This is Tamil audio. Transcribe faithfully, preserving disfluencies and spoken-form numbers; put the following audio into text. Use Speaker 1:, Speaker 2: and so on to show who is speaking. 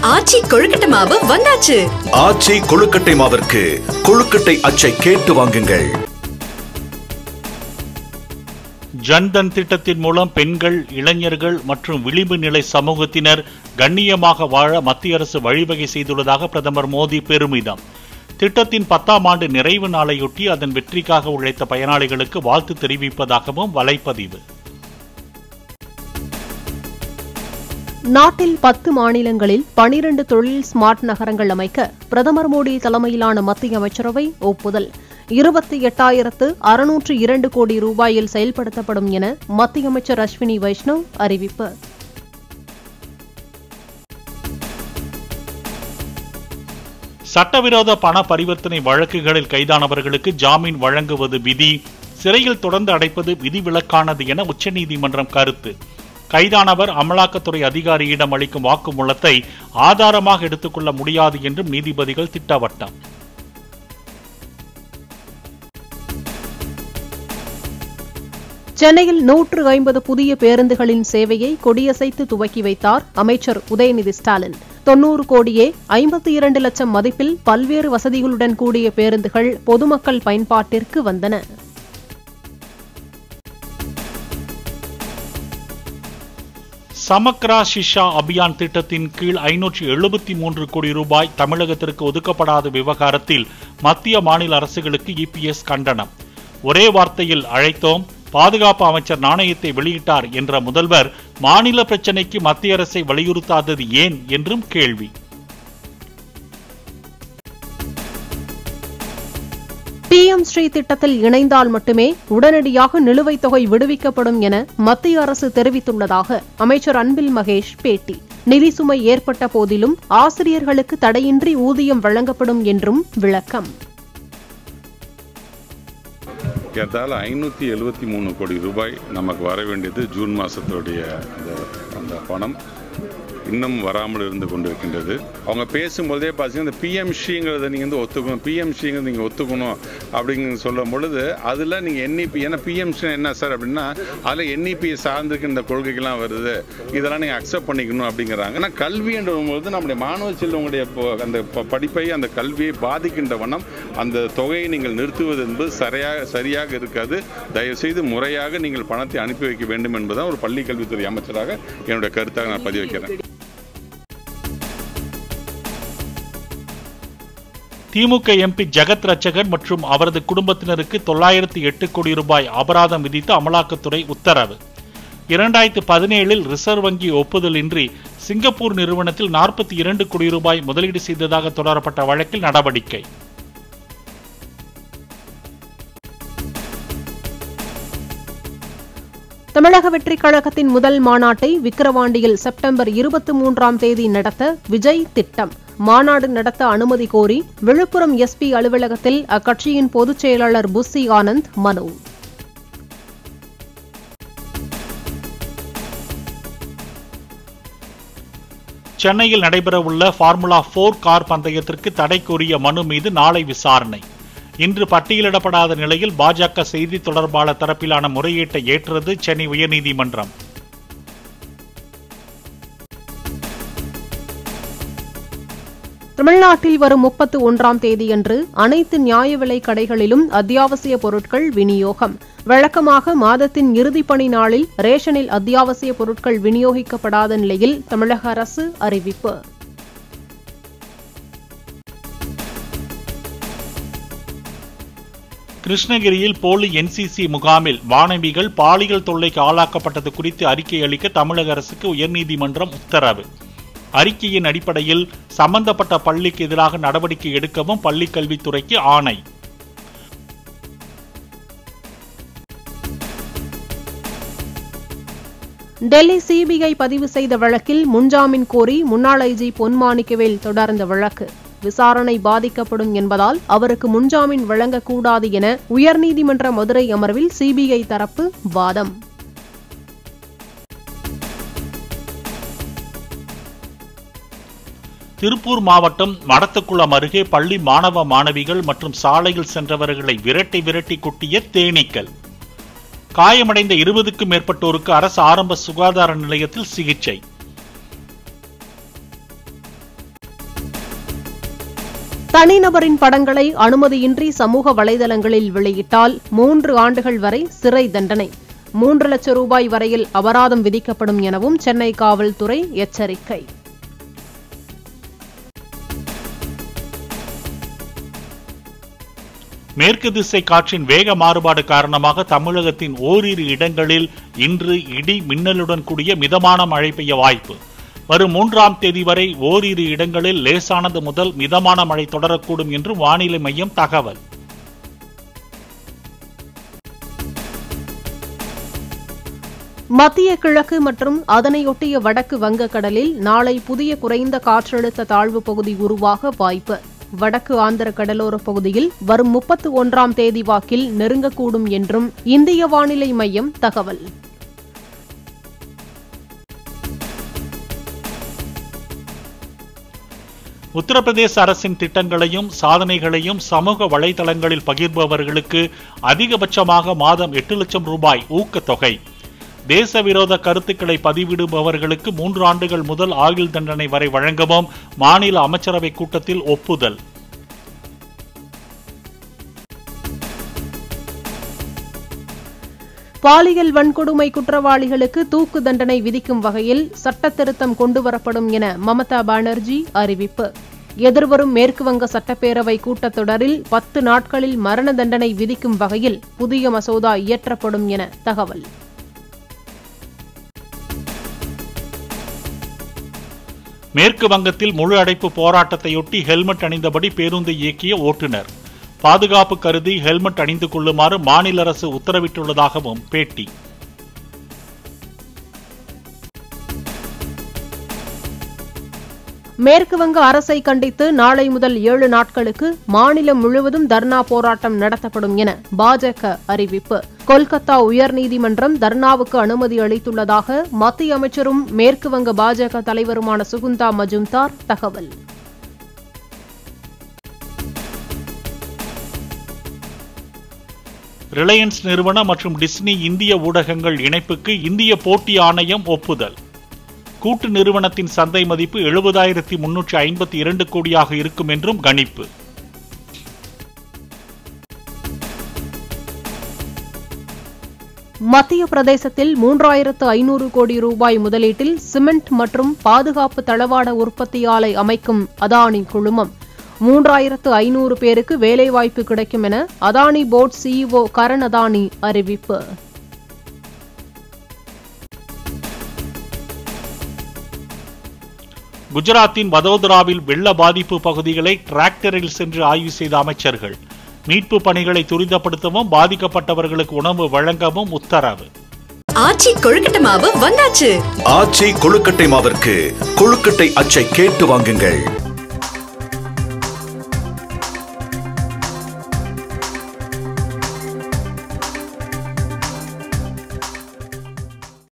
Speaker 1: ஆச்சி கொழுக்கட்டை மாவு வந்தாச்சு.
Speaker 2: ஆச்சி கொழுக்கட்டை மாவிற்கு கொழுக்கட்டை அச்சை கேட்டு வாங்குங்கள்.
Speaker 3: ஜன்தன் திட்டத்தின் மூலம் பெண்கள், இளைஞர்கள் மற்றும் விளிம்பு நிலை சமூகத்தினர் கண்ணியமாக வாழ மத்திய அரசு வழிவகை செய்துள்ளதாக பிரதமர் மோடி பெருமிதம். திட்டத்தின் பத்தாம் ஆண்டு நிறைவு நாளையொட்டி அதன் வெற்றிக்காக உழைத்த பயனாளிகளுக்கு வாழ்த்து தெரிவிப்பதாகவும் வலைப்பதிவு.
Speaker 4: நாட்டில் பத்து மாநிலங்களில் பனிரண்டு தொழில் ஸ்மார்ட் நகரங்கள் அமைக்க பிரதமர் மோடி தலைமையிலான மத்திய அமைச்சரவை ஒப்புதல். இருபத்தி எட்டாயிரத்து அறுநூற்று இரண்டு கோடி ரூபாயில் செயல்படுத்தப்படும் என மத்திய அமைச்சர் அஸ்வினி வைஷ்ணவ் அறிவிப்பு.
Speaker 3: சட்டவிரோத பண பரிவர்த்தனை வழக்குகளில் கைதானவர்களுக்கு ஜாமீன் வழங்குவது விதி, சிறையில் தொடர்ந்து அடைப்பது விதிவிலக்கானது என உச்சநீதிமன்றம் கருத்து. கைதானவர் அமலாக்கத்துறை அதிகாரியிடம் அளிக்கும் வாக்குமூலத்தை ஆதாரமாக எடுத்துக்கொள்ள முடியாது என்றும் நீதிபதிகள் திட்டவட்டம்.
Speaker 4: சென்னையில் நூற்று ஐம்பது புதிய பேருந்துகளின் சேவையை கொடியசைத்து துவக்கி வைத்தார் அமைச்சர் உதயநிதி ஸ்டாலின். தொன்னூறு கோடியே ஐம்பத்தி இரண்டு லட்சம் மதிப்பில் பல்வேறு வசதிகளுடன் கூடிய பேருந்துகள் பொதுமக்கள் பயன்பாட்டிற்கு வந்தன.
Speaker 3: சமக்ரா ஷிஷா அபியான் திட்டத்தின் கீழ் ஐநூற்று எழுபத்தி மூன்று கோடி ரூபாய் தமிழகத்திற்கு ஒதுக்கப்படாத விவகாரத்தில் மத்திய மாநில அரசுகளுக்கு இபிஎஸ் கண்டனம். ஒரே வார்த்தையில் அழைத்தோம், பாதுகாப்பு அமைச்சர் நாணயத்தை வெளியிட்டார் என்ற முதல்வர் மாநில பிரச்சினைக்கு மத்திய அரசை வலியுறுத்தாதது ஏன் என்றும் கேள்வி.
Speaker 4: பிஎம் ஸ்ரீ திட்டத்தில் இணைந்தால் மட்டுமே உடனடியாக நிலுவைத் தொகை விடுவிக்கப்படும் என மத்திய அரசு தெரிவித்துள்ளதாக அமைச்சர் அன்பில் மகேஷ் பேட்டி. நிதி சுமை ஏற்பட்ட போதிலும் ஆசிரியர்களுக்கு தடையின்றி ஊதியம் வழங்கப்படும் என்றும் விளக்கம்.
Speaker 5: ஏற்றால் ஐநூற்றி எழுபத்தி மூணு கோடி ரூபாய் நமக்கு வர வேண்டியது ஜூன் மாதத்துடைய அந்த அந்த பணம் இன்னும் வராமல் இருந்து கொண்டிருக்கின்றது. அவங்க பேசும்போதே பார்த்தீங்கன்னா இந்த பிஎம்சிங்கிறத நீங்கள் வந்து ஒத்துக்கணும், பிஎம்சிங்கிறத நீங்கள் ஒத்துக்கணும் அப்படிங்க சொல்லும் பொழுது அதில் நீங்கள் என்இபி, ஏன்னா பிஎம்சி என்ன சார் அப்படின்னா அதில் என்இபியை சார்ந்திருக்கின்ற கொள்கைகள்லாம் வருது, இதெல்லாம் நீங்கள் அக்செப்ட் பண்ணிக்கணும் அப்படிங்கிறாங்க. ஆனால் கல்வின்ற பொழுது நம்முடைய மாணவ செல்வங்களுடைய அந்த படிப்பை, அந்த கல்வியை பாதிக்கின்ற வண்ணம் அந்த தொகையை நீங்கள் நிறுத்துவது என்பது சரியாக சரியாக இருக்காது. தயவுசெய்து முறையாக நீங்கள் பணத்தை அனுப்பி வைக்க வேண்டும் என்பதுதான் ஒரு பள்ளி கல்வித்துறை அமைச்சராக என்னுடைய கருத்தாக நான் பதிவு வைக்கிறேன்.
Speaker 3: திமுக எம்பி ஜெகத் ரட்சகர் மற்றும் அவரது குடும்பத்தினருக்கு தொள்ளாயிரத்து எட்டு கோடி ரூபாய் அபராதம் விதித்து அமலாக்கத்துறை உத்தரவு. இரண்டாயிரத்து பதினேழில் ரிசர்வ் வங்கி ஒப்புதலின்றி சிங்கப்பூர் நிறுவனத்தில் நாற்பத்தி இரண்டு கோடி ரூபாய் முதலீடு செய்ததாக தொடரப்பட்ட வழக்கில் நடவடிக்கை.
Speaker 4: தமிழக வெற்றிக் கழகத்தின் முதல் மாநாட்டை விக்கிரவாண்டியில் செப்டம்பர் இருபத்தி மூன்றாம் தேதி நடத்த விஜய் திட்டம். மாநாடு நடத்த அனுமதி கோரி விழுப்புரம் எஸ்பி அலுவலகத்தில் அக்கட்சியின் பொதுச் செயலாளர் புஸ்ஸி ஆனந்த் மனு.
Speaker 3: சென்னையில் நடைபெறவுள்ள பார்முலா போர் கார் பந்தயத்திற்கு தடை கோரிய மனு மீது நாளை விசாரணை. இன்று பட்டியலிடப்படாத நிலையில் பாஜக செய்தி தொடர்பாளர் தரப்பிலான முறையீட்டை ஏற்றது சென்னை உயர்நீதிமன்றம்.
Speaker 4: தமிழ்நாட்டில் வரும் முப்பத்தி ஒன்றாம் தேதியன்று அனைத்து நியாய விலை கடைகளிலும் அத்தியாவசிய பொருட்கள் விநியோகம். வழக்கமாக மாதத்தின் இறுதிப் பணி நாளில் ரேஷனில் அத்தியாவசிய பொருட்கள் விநியோகிக்கப்படாத நிலையில் தமிழக அரசு அறிவிப்பு.
Speaker 3: கிருஷ்ணகிரியில் போலி என்சிசி முகாமில் மாணவிகள் பாலியல் தொல்லைக்கு ஆளாக்கப்பட்டது குறித்து அறிக்கை அளிக்க தமிழக அரசுக்கு உயர்நீதிமன்றம் உத்தரவு. அறிக்கையின் அடிப்படையில் சம்பந்தப்பட்ட பள்ளிக்கு எதிராக நடவடிக்கை எடுக்கவும் பள்ளிக் கல்வித்துறைக்கு ஆணை.
Speaker 4: டெல்லி சிபிஐ பதிவு செய்த வழக்கில் முன்ஜாமீன் கோரி முன்னாள் ஐஜி பொன்மாணிக்கவேல் தொடர்ந்த வழக்கு. விசாரணை பாதிக்கப்படும் என்பதால் அவருக்கு முன்ஜாமீன் வழங்கக்கூடாது என உயர்நீதிமன்ற மதுரை அமர்வில் சிபிஐ தரப்பு வாதம்.
Speaker 3: திருப்பூர் மாவட்டம் மடத்துக்குளம் அருகே பள்ளி மாணவ மாணவிகள் மற்றும் சாலையில் சென்றவர்களை விரட்டி விரட்டி குட்டிய தேனீக்கள். காயமடைந்த இருபதுக்கும் மேற்பட்டோருக்கு அரசு ஆரம்ப சுகாதார நிலையத்தில் சிகிச்சை.
Speaker 4: தனிநபரின் படங்களை அனுமதியின்றி சமூக வலைதளங்களில் வெளியிட்டால் மூன்று ஆண்டுகள் வரை சிறை தண்டனை, மூன்று லட்சம் ரூபாய் வரையில் அபராதம் விதிக்கப்படும் எனவும் சென்னை காவல்துறை எச்சரிக்கை.
Speaker 3: மேற்கு திசை காற்றின் வேக மாறுபாடு காரணமாக தமிழகத்தின் ஓரிரு இடங்களில் இன்று இடி மின்னலுடன் கூடிய மிதமான மழை பெய்ய வாய்ப்பு. வரும் மூன்றாம் தேதி வரை ஓரிரு இடங்களில் லேசானது முதல் மிதமான மழை தொடரக்கூடும் என்று வானிலை மையம் தகவல்.
Speaker 4: மத்திய கிழக்கு மற்றும் அதனையொட்டிய வடக்கு வங்கக்கடலில் நாளை புதிய குறைந்த காற்றழுத்த தாழ்வு பகுதி உருவாக வாய்ப்பு. வடக்கு ஆந்திர கடலோர பகுதியில் வரும் முப்பத்தி ஒன்றாம் தேதி வாக்கில் நெருங்கக்கூடும் என்றும் இந்திய வானிலை மையம் தகவல்.
Speaker 3: உத்தரப்பிரதேச அரசின் திட்டங்களையும் சாதனைகளையும் சமூக வலைதளங்களில் பகிர்பவர்களுக்கு அதிகபட்சமாக மாதம் எட்டு லட்சம் ரூபாய் ஊக்கத்தொகை. தேச விரோத கருத்துக்களை பதிவிடுபவர்களுக்கு மூன்று ஆண்டுகள் முதல் ஆயுள் தண்டனை வரை வழங்கவும் மாநில அமைச்சரவை கூட்டத்தில் ஒப்புதல்.
Speaker 4: பாலியல் வன்கொடுமை குற்றவாளிகளுக்கு தூக்கு தண்டனை விதிக்கும் வகையில் சட்ட திருத்தம் கொண்டுவரப்படும் என மமதா பானர்ஜி அறிவிப்பு. எதிர்வரும் மேற்குவங்க சட்டப்பேரவை கூட்டத்தொடரில் பத்து நாட்களில் மரண தண்டனை விதிக்கும் வகையில் புதிய மசோதா இயற்றப்படும் என தகவல்.
Speaker 3: மேற்கு வங்கத்தில் முழு அடைப்பு போராட்டத்தையொட்டி ஹெல்மெட் அணிந்தபடி பேருந்து இயக்கிய ஓட்டுநர். பாதுகாப்பு கருதி ஹெல்மெட் அணிந்து கொள்ளுமாறு மாநில அரசு உத்தரவிட்டுள்ளதாகவும் பேட்டி.
Speaker 4: மேற்குவங்க அரசை கண்டித்து நாளை முதல் ஏழு நாட்களுக்கு மாநிலம் முழுவதும் தர்ணா போராட்டம் நடத்தப்படும் என பாஜக அறிவிப்பு. கொல்கத்தா உயர்நீதிமன்றம் தர்ணாவுக்கு அனுமதி அளித்துள்ளதாக மத்திய அமைச்சரும் மேற்குவங்க பாஜக தலைவருமான சுகுந்தா மஜும்தார் தகவல்.
Speaker 3: ரிலையன்ஸ் நிறுவனம் மற்றும் டிஸ்னி இந்திய ஊடகங்கள் இணைப்புக்கு இந்திய போட்டி ஆணையம் ஒப்புதல். கூட்டு நிறுவனத்தின் சந்தை மதிப்பு எழுபதாயிரத்தி முன்னூற்றி ஐம்பத்தி இரண்டு கோடியாக இருக்கும் என்றும் கணிப்பு.
Speaker 4: மத்திய பிரதேசத்தில் மூன்றாயிரத்து ஐநூறு கோடி ரூபாய் முதலீட்டில் சிமெண்ட் மற்றும் பாதுகாப்பு தளவாட உற்பத்தி ஆலை அமைக்கும் அதானி குழுமம். மூன்றாயிரத்து ஐநூறு பேருக்கு வேலைவாய்ப்பு கிடைக்கும் என அதானி போர்டு சிஇஓ கரண் அதானி அறிவிப்பு.
Speaker 3: குஜராத்தின் வதோதராவில் வெள்ள பாதிப்பு பகுதிகளை டிராக்டரில் சென்று ஆய்வு செய்த அமைச்சர்கள். மீட்பு பணிகளை துரிதப்படுத்தவும் பாதிக்கப்பட்டவர்களுக்கு உணவு வழங்கவும் உத்தரவு.
Speaker 1: ஆச்சி கொழுக்கட்டை மாவு வந்தாச்சு.
Speaker 2: ஆச்சி கொழுக்கட்டை மாவிற்கு கொழுக்கட்டை அச்சை கேட்டு வாங்குங்கள்.